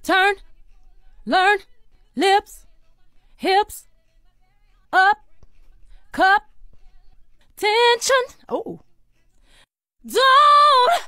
turn, learn, lips, hips, up, cup, tension. Oh, don't